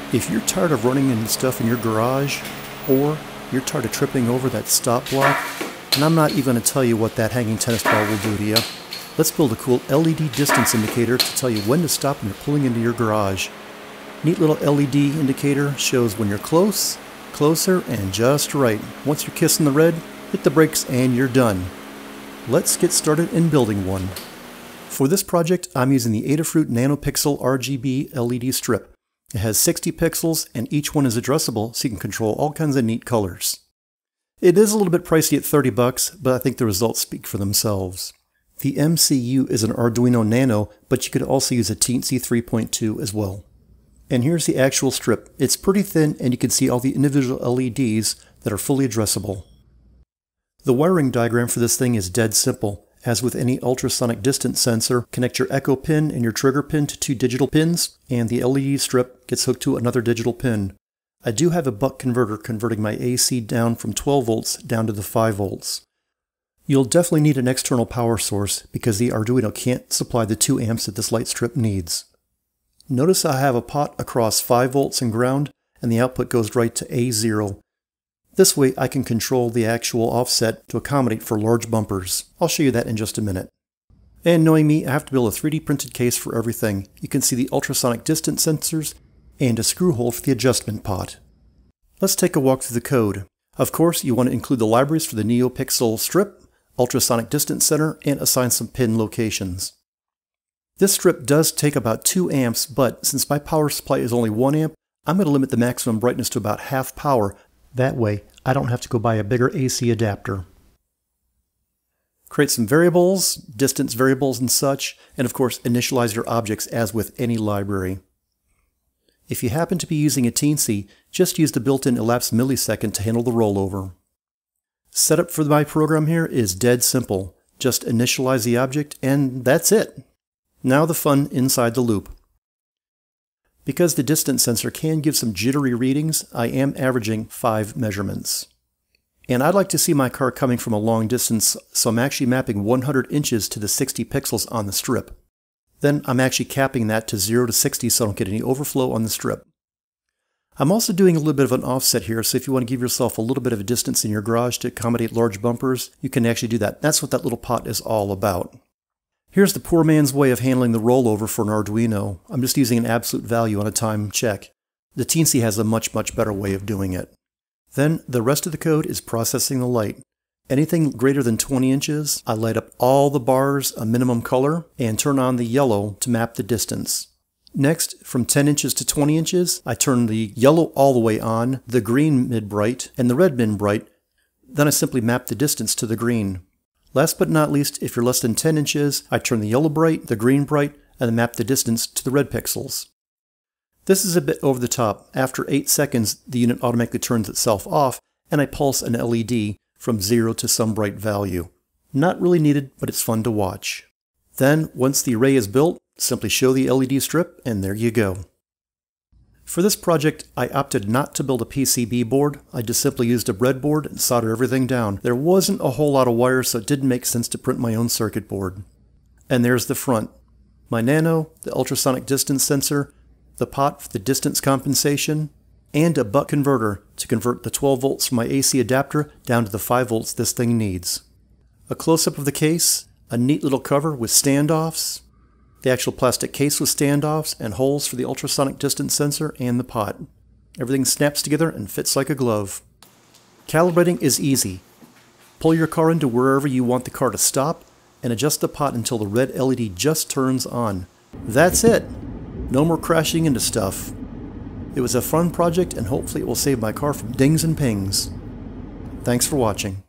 If you're tired of running into stuff in your garage, or you're tired of tripping over that stop block, and I'm not even going to tell you what that hanging tennis ball will do to you, let's build a cool LED distance indicator to tell you when to stop when you're pulling into your garage. Neat little LED indicator shows when you're close, closer, and just right. Once you're kissing the red, hit the brakes and you're done. Let's get started in building one. For this project, I'm using the Adafruit NanoPixel RGB LED strip. It has 60 pixels and each one is addressable so you can control all kinds of neat colors. It is a little bit pricey at $30, but I think the results speak for themselves. The MCU is an Arduino Nano, but you could also use a Teensy 3.2 as well. And here's the actual strip. It's pretty thin and you can see all the individual LEDs that are fully addressable. The wiring diagram for this thing is dead simple. As with any ultrasonic distance sensor, connect your echo pin and your trigger pin to 2 digital pins, and the LED strip gets hooked to another digital pin. I do have a buck converter converting my AC down from 12 volts down to the 5 volts. You'll definitely need an external power source because the Arduino can't supply the 2 amps that this light strip needs. Notice I have a pot across 5 volts and ground, and the output goes right to A0. This way I can control the actual offset to accommodate for large bumpers. I'll show you that in just a minute. And knowing me, I have to build a 3D printed case for everything. You can see the ultrasonic distance sensors and a screw hole for the adjustment pot. Let's take a walk through the code. Of course, you want to include the libraries for the NeoPixel strip, ultrasonic distance center, and assign some pin locations. This strip does take about 2 amps, but since my power supply is only 1 amp, I'm going to limit the maximum brightness to about half power. That way, I don't have to go buy a bigger AC adapter. Create some variables, distance variables and such, and of course initialize your objects as with any library. If you happen to be using a Teensy, just use the built-in elapsed millisecond to handle the rollover. Setup for my program here is dead simple. Just initialize the object and that's it. Now the fun inside the loop. Because the distance sensor can give some jittery readings, I am averaging 5 measurements. And I'd like to see my car coming from a long distance, so I'm actually mapping 100 inches to the 60 pixels on the strip. Then I'm actually capping that to 0 to 60 so I don't get any overflow on the strip. I'm also doing a little bit of an offset here, so if you want to give yourself a little bit of a distance in your garage to accommodate large bumpers, you can actually do that. That's what that little pot is all about. Here's the poor man's way of handling the rollover for an Arduino. I'm just using an absolute value on a time check. The Teensy has a much better way of doing it. Then the rest of the code is processing the light. Anything greater than 20 inches, I light up all the bars a minimum color and turn on the yellow to map the distance. Next, from 10 inches to 20 inches, I turn the yellow all the way on, the green mid-bright, and the red mid-bright. Then I simply map the distance to the green. Last but not least, if you're less than 10 inches, I turn the yellow bright, the green bright, and then map the distance to the red pixels. This is a bit over the top. After 8 seconds, the unit automatically turns itself off, and I pulse an LED from 0 to some bright value. Not really needed, but it's fun to watch. Then, once the array is built, simply show the LED strip, and there you go. For this project, I opted not to build a PCB board. I just simply used a breadboard and soldered everything down. There wasn't a whole lot of wires, so it didn't make sense to print my own circuit board. And there's the front. My Nano, the ultrasonic distance sensor, the pot for the distance compensation, and a buck converter to convert the 12 volts from my AC adapter down to the 5 volts this thing needs. A close-up of the case, a neat little cover with standoffs, the actual plastic case with standoffs and holes for the ultrasonic distance sensor and the pot. Everything snaps together and fits like a glove. Calibrating is easy. Pull your car into wherever you want the car to stop and adjust the pot until the red LED just turns on. That's it! No more crashing into stuff. It was a fun project and hopefully it will save my car from dings and pings. Thanks for watching.